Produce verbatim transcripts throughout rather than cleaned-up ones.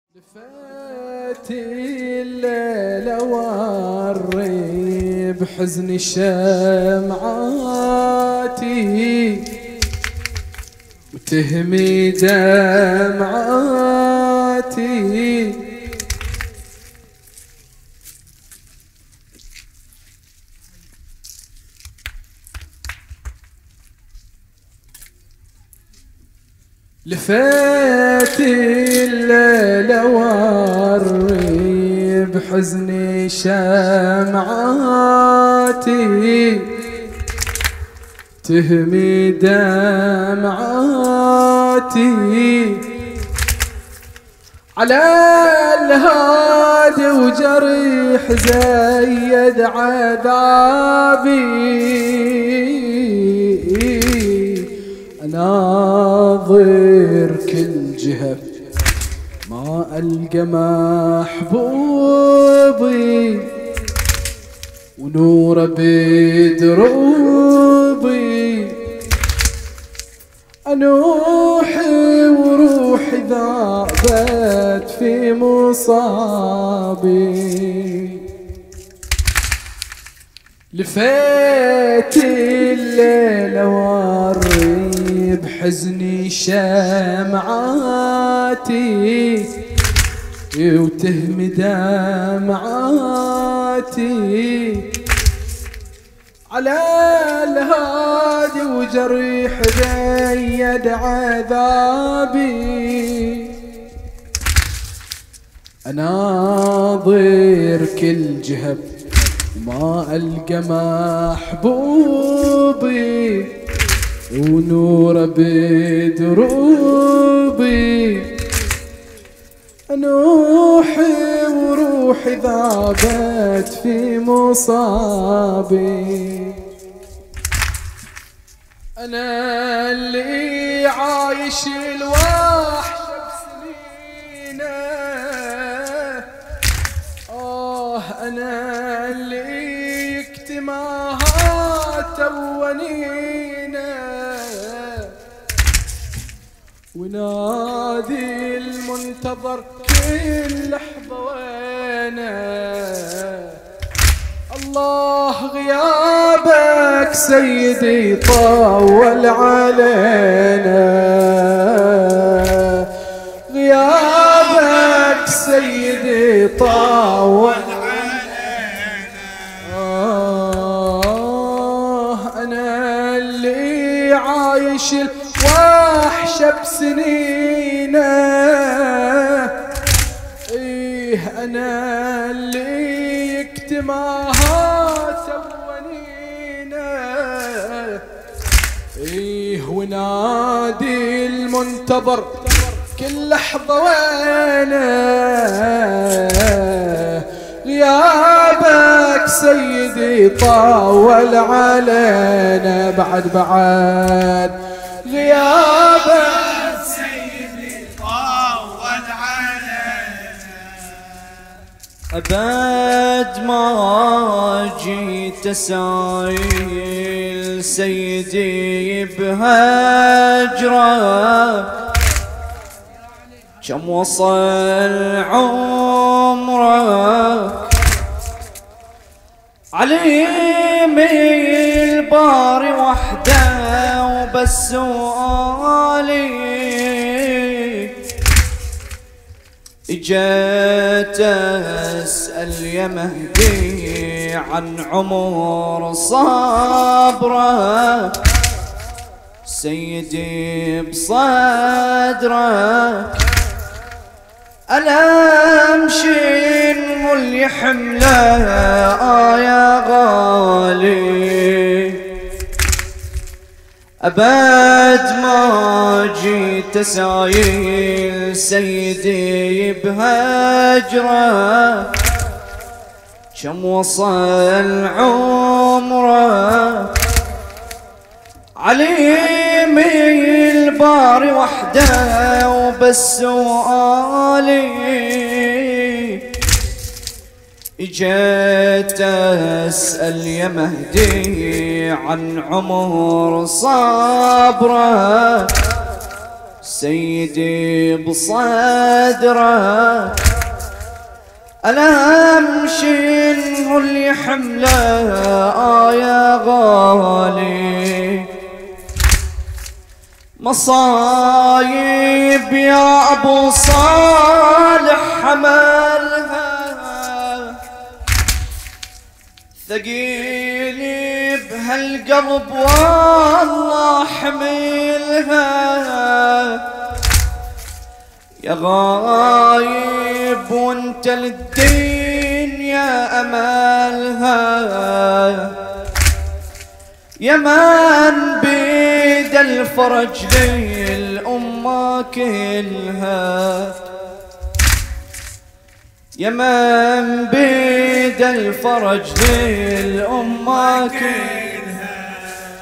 لفات الليلة وري بحزن شمعاتي وتهمي دمعاتي لفات الليلة وري بحزن شمعاتي تهمي دمعاتي على الهادي وجريح زيد عذابي أناظر كل جهة ما ألقى محبوبي ونور بدروبي أنوحي وروحي ذابت في مصابي لفيت الليلة وري بحزني شمعاتي وتهمي دمعاتي على الهادي وجريح زيد عذابي أناظر كل جهة ما ألقى محبوبي ونور بدروبي نوحي وروحي ذابت في مصابي أنا اللي عايش الوحش بسنينه آه أنا اللي يكتمها تونينه ونادي المنتظر كل لحظة وينه الله غيابك سيدي طول علينا غيابك سيدي طول علينا آه أنا اللي عايش الوحش بسنينه إيه أنا اللي يكتمها سونينا إيه ونادي المنتظر كل لحظة وينه غيابك سيدي طول علينا بعد بعد غيابك سيدي طول علينا أبد ما جيت أسايل سيدي بهجرك كم وصل عمرك عليم الباري وحده وبس سؤالي اجيت اسأل يا مهدي عن عمر صبرك سيدي بصدرك ألم شين واللي حمله آه يا غالي أبد ما جيت أسايل سيدي بهجرك كم وصل عمرك عليم الباري وحده وبس سؤالي اجيت اسأل يا مهدي عن عمر صبرك سيدي بصدره ألم شنو اللي حمله آه يا غالي مصايب يا أبو صالح حملها ثقيلي بهالقلب والله حملها يا غايب وانت للدين يا أملها يا من بيد الفرج للأمة كلها يا من بيد الفرج للأمة كلها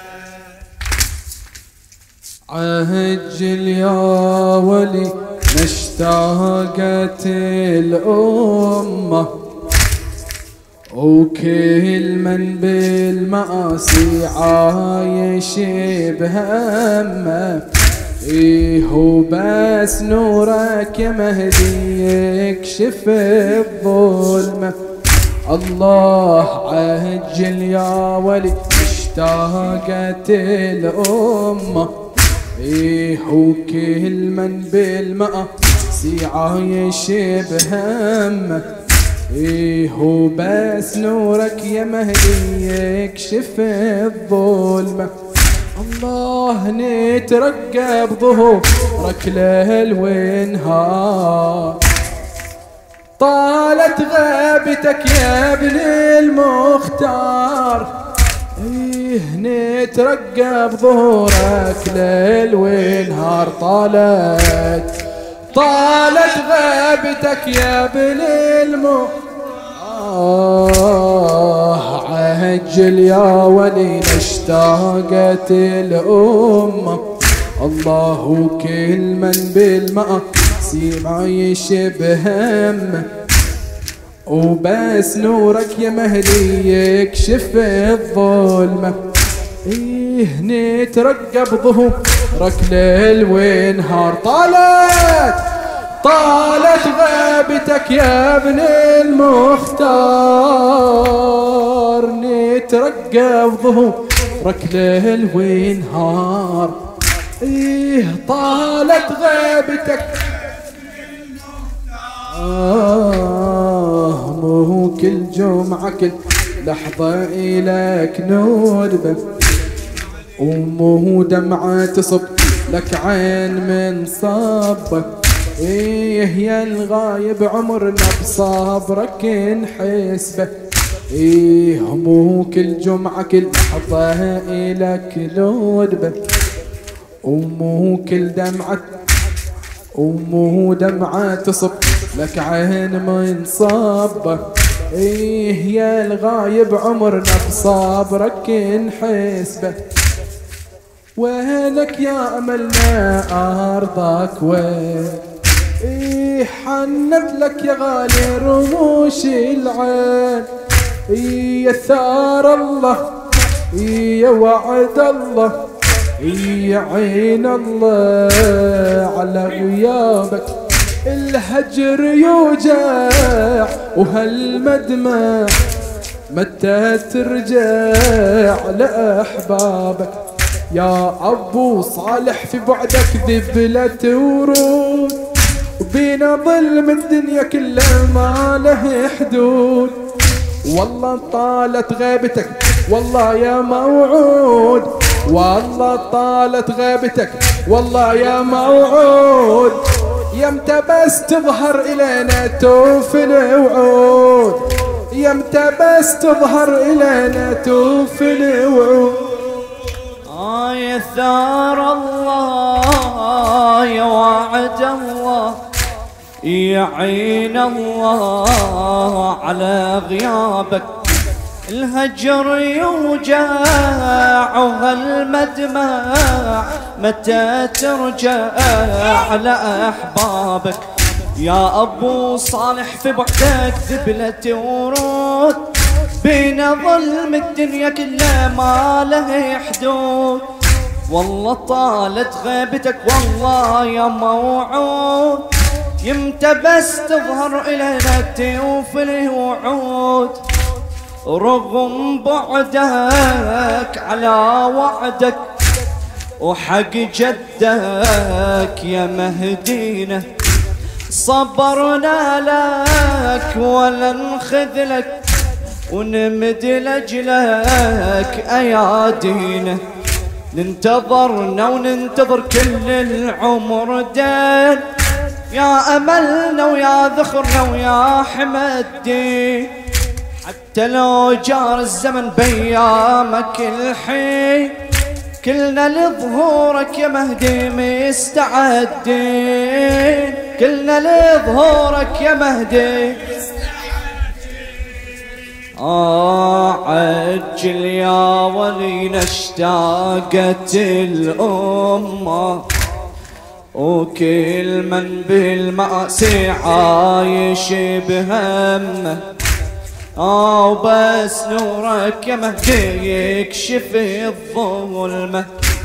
عجل يا ولي اشتاقت الأمة وكل من بالمآسي عايش بهمه إيه هو بس نورك يا مهدي يكشف الظلمة الله عجل يا ولي اشتاقت الأمة إيه هو كل من بالمآسي عايش بهمه إيه هو بس نورك يا مهدي يكشف الظلمة الله نترقب ظهورك ليل ونهار طالت غيبتك يا ابن المختار إيه نترقب ظهورك ليل ونهار طالت طالت غيبتك يا ابن المختار آه عجل يا ولي اشتاقت الأمة الله كل من بالمآسي عايش بهمه وبس نورك يا مهدي يكشف الظلمة إيه نترقب ظهورك ليل ونهار طالت طالت غيبتك يا ابن المختار نترقب ظهورك ليل ونهار إيه طالت غيبتك آه مو كل جمعة كل لحظة إلك نور ومو دمعة تصب لك عين من صبك إيه يا الغايب عمرنا بصبرك نحسبه إيه مو كل جمعة كل لحظة إلك نور ومو كل دمعة ومو دمعة تصب لك عين من صبك إيه يا الغايب عمرنا بصبرك نحسبه وينك يا أملنا أرضك وين إيه حنت لك يا غالي رموش العين إيه يا ثار الله إيه يا وعد الله إيه يا عين الله على غيابك الهجر يوجع وهالمدمع متى ترجع لأحبابك يا أبو صالح في بعدك ذبلة ورود وبينا ظلم الدنيا كلها ما له حدود والله طالت غيبتك والله يا موعود والله طالت غيبتك والله يا موعود يمتى بس تظهر إلينا توفي الوعود يمتى بس تظهر إلينا توفي الوعود آه يا ثار الله يا وعد الله يا عين الله على غيابك الهجر يوجع وهالمدمع متى ترجع على أحبابك يا أبو صالح في بعدك ذبلة ورود بين ظلم الدنيا كلها ما له حدود والله طالت غيبتك والله يا موعود، يمتى بس تظهر إلينا تيوف الوعود، رغم بعدك على وعدك وحق جدك يا مهدينا، صبرنا لك ولا نخذلك ونمد لجلك أيادينا، ننتظرنا وننتظر كل العمر دين، يا أملنا ويا ذخرنا ويا حمى الدين، حتى لو جار الزمن بيامك الحين، كلنا لظهورك يا مهدي مستعدين، كلنا لظهورك يا مهدي. آه عجل يا ولينا اشتاقت الأمة، وكل من بالمآسي عايش بهمه، آه بس نورك يا مهدي يكشف الظلمة،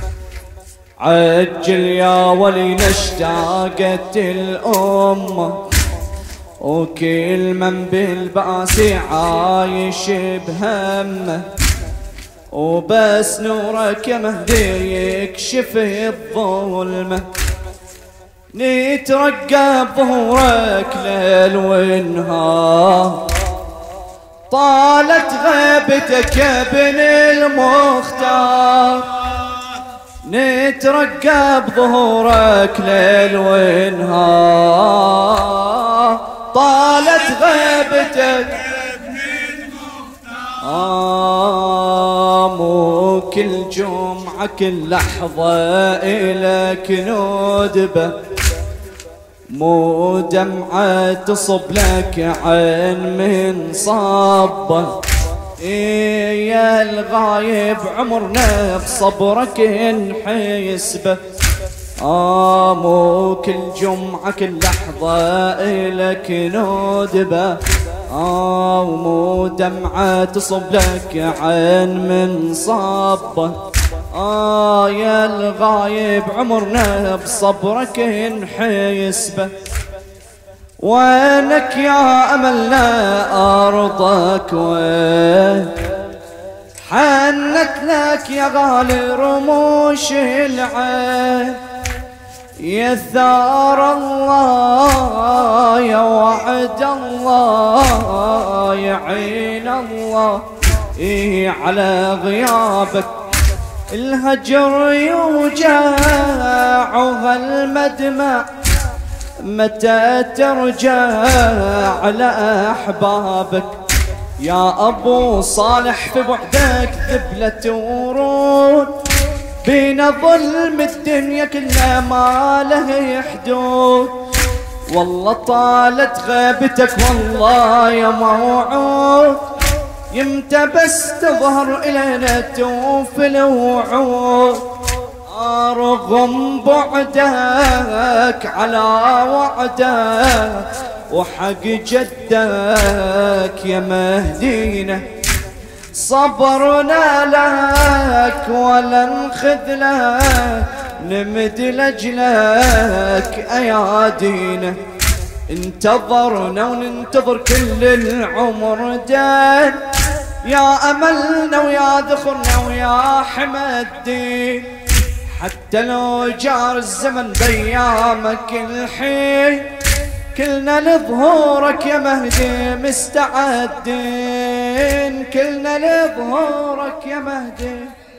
عجل يا ولينا اشتاقت الأمة، وكل من بالبأس عايش بهمه، وبس نورك يا مهدي يكشف الظلمة، نترقب ظهورك ليل ونهار، طالت غيبتك يا ابن المختار، نترقب ظهورك ليل ونهار، طالت غيبتك آه مو كل جمعة كل لحظة إلك ندبة، مو دمعة تصب لك عين من صبة، إيه يا الغايب عمرنا بصبرك نحسبه، آه مو كل جمعة كل لحظة إلك ندبة، آه ومو دمعة تصب لك عين من صبة، آه يا الغايب عمرنا بصبرك نحسبه، وينك يا أملنا أرضك وين، حنت لك يا غالي رموش العين، يا ثار الله يا وعد الله يا عين الله، إيه على غيابك الهجر يوجع وهالمدمع، متى ترجع على أحبابك يا أبو صالح، في بعدك ذبلة ورود، بين ظلم الدنيا كلها ما له حدود، والله طالت غيبتك والله يا موعود، يمتى بس تظهر إلينا توف الوعود، رغم بعدك على وعدك وحق جدك يا مهدينا، صبرنا لك ولا نخذلك نمد لجلك أيادينا، انتظرنا وننتظر كل العمر دين، يا أملنا ويا ذخرنا ويا حمى الدين، حتى لو جار الزمن بيامك الحين، كلنا لظهورك يا مهدي مستعدين، كلنا لظهورك يا مهدي.